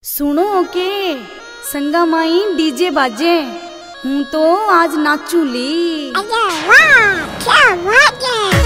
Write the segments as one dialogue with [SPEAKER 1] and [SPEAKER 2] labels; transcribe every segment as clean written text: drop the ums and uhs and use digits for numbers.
[SPEAKER 1] सुनो के संगा माई डीजे बाजे हूँ तो आज नाचूली।
[SPEAKER 2] अरे वाह क्या बात है।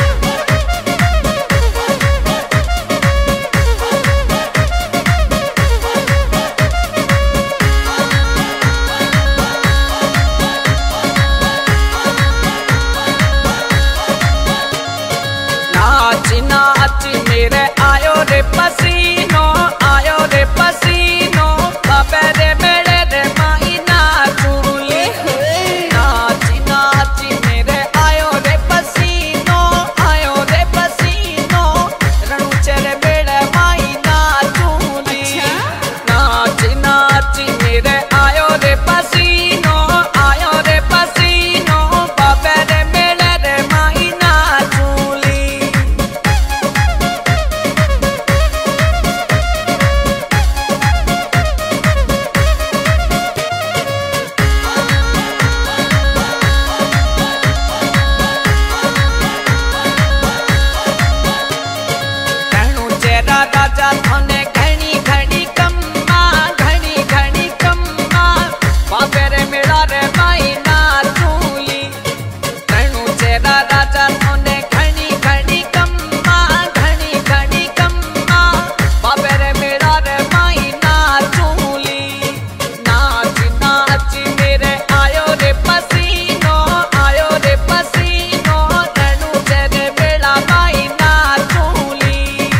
[SPEAKER 3] नाच नाच मेरे आयो रे पसीनो, आयो रे पसीनो, बाबे रे मेरे रे माई नाचूली। नाच नाच मेरे आयो रे पसीनो, आयो रे पसीनो, रणु चेरे मेरे माई नाचूली। नाच नाच मेरे आयो रे पसीनो, आयो रे पसीनो, बाबे रे मेरे रे माई नाचूली। राजा थोने घणी घणी कम्मा, घणी घणी कम्मा, बाबे रे मेरा रे माई नाचूली। रणु चेरा राजा थोने घणी घणी कम्मा, घणी घणी कम्मा, बाबे रे मेरा रे माई नाचूली। नाच नाच मेरे आयो रे पसीनो, आयो रे पसीनो, रणु चेरे मेरा माई नाचूली।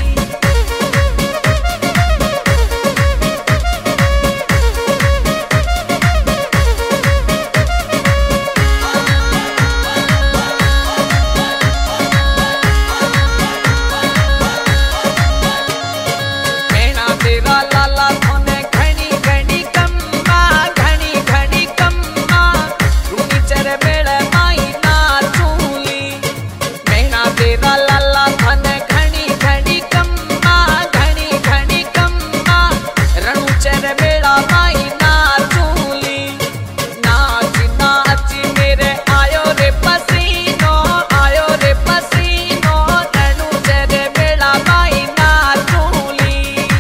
[SPEAKER 3] तेरा लाला थोने घणी घणी कम्मा, घणी घणी कम्मा, रूनी चेरे मेरे माई नाचूली। मैना तेरा लाला थोने घणी घणी कम्मा, घणी घणी कम्मा, रणु चेरे मेरा माई नाचूली। नाच नाच मेरे आयो रे पसीनो, आयो रे पसीनो, रणु चेरे मेरा माई नाचूली।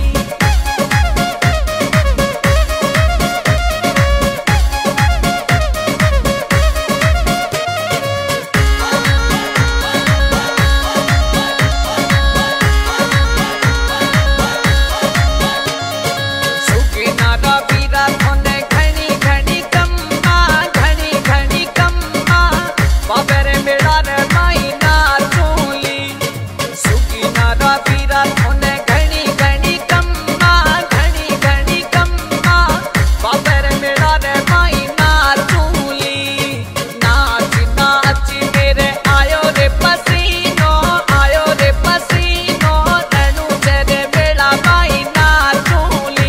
[SPEAKER 3] सुखिनारा वीरा थोने घणी घणी कम्मा, घणी घणी कम्मा, बाबे रे मेरा रे माई नाचूली। सुखिनारा वीरा थोने घणी घणी कम्मा, घणी घणी कम्मा, बाबे रे मेरा रे माई नाचूली। नाच नाच मेरे आयो रे पसीनो, आयो रे पसीनो, रणु चेरे मेरा माई नाचूली।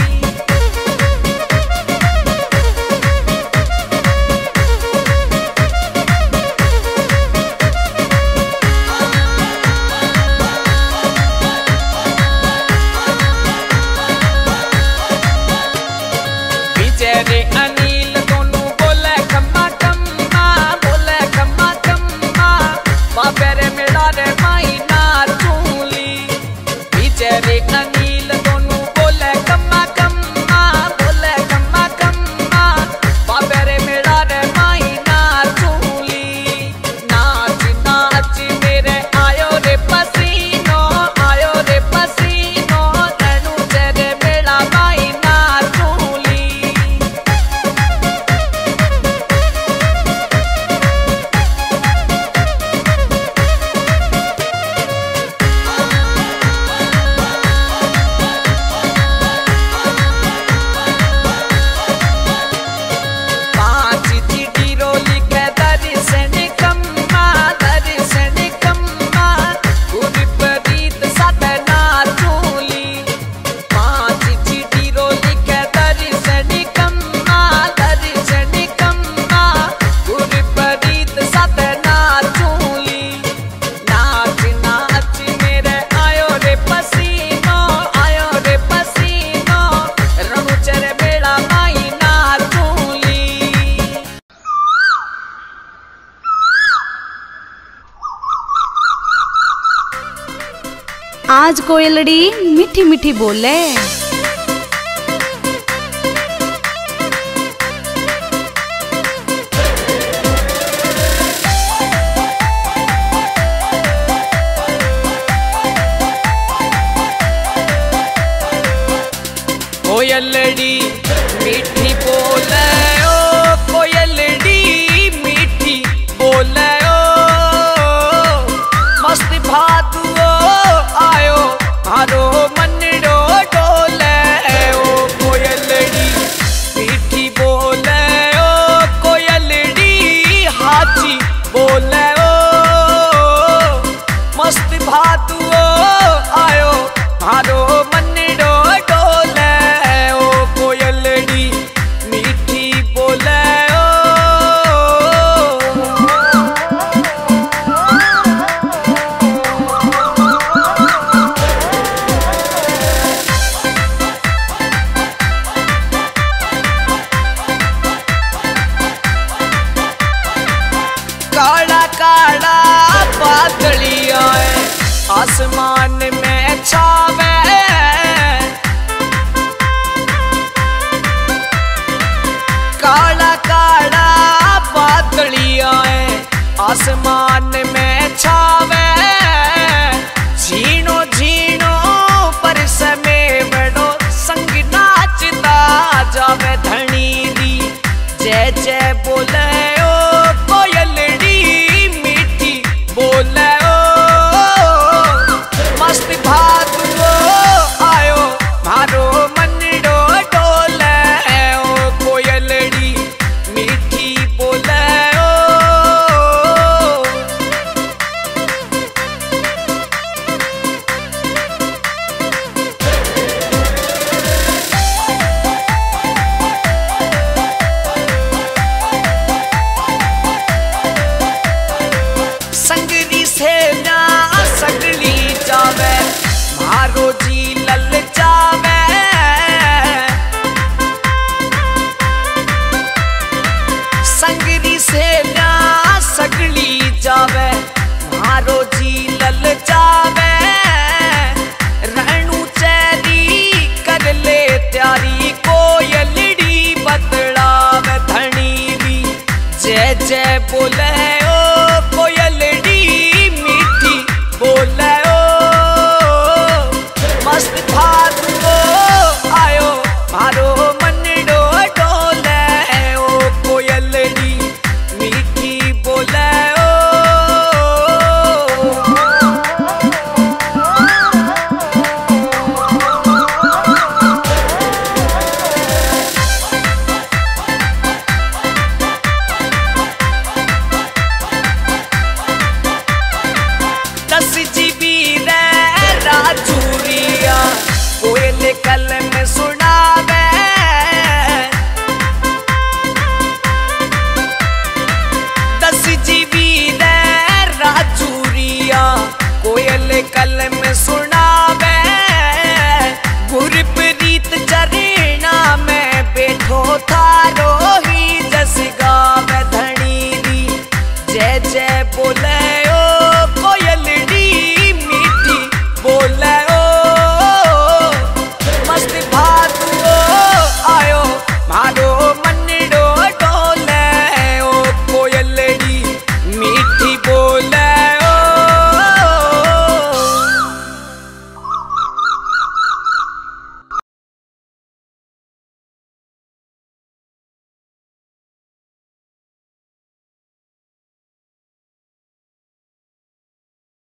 [SPEAKER 3] बिचारे अनिल दोनों बोले खम्मा खम्मा, बोले खम्मा खम्मा, बाबे रे मेरा रे माई नाचूली। बिचारे अनिल दोनों बोले खम्मा खम्मा, बोले खम्मा खम्मा, बाबे रे मेरा रे माई नाचूली। नाच नाच मेरे आयो रे पसीनो, आयो रे पसीनो, रणु चेरे मेरा माई नाचूली। पांच चिट्ठी रोली के दर्शन कम्मा, दर्शन कम्मा, विपरीत साथ नाचूली। पांच चिट्ठी रोली के दर्शन कम्मा, दर्शन कम्मा, विपरीत साथ नाचूली। नाच नाच मेरे आयो रे पसीनो, आयो रे पसीनो, रणु चेरे मेरा माई नाचूली।
[SPEAKER 1] आज कोयलड़ी मीठी मीठी बोले।
[SPEAKER 3] कोयलड़ी मीठी बोले ओ कोयलड़ी मीठी बोले ओ मस्त भादुओ आयो मारो मनड़ो डोले ओ कोयलड़ी मीठी बोले ओ कोयलड़ी हाथी बोले ओ मस्त भादुओ आयो मारो मनड़ो डोले ओ कोयलड़ी मीठी बोले ओ काला काला बादलिया आसमान में छावे काला काला बादलिया आसमान में छावे झीणो झीणो पर समय बड़ो संग नाचता जावे धनी दी जय जय बोले ओ कोयलड़ी मीठी बोले ओ मस्त भादुओ आयो मारो मनड़ो डोले ओ कोयलड़ी मीठी बोले ओ संगरी से ना सगली जावे मारो जी